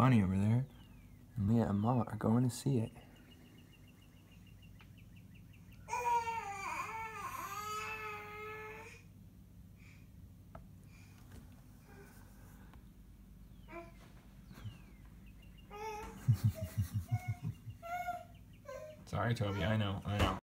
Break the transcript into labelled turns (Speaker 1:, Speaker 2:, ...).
Speaker 1: bunny over there. And Leah and Mama are going to see it. Sorry, Toby. I know.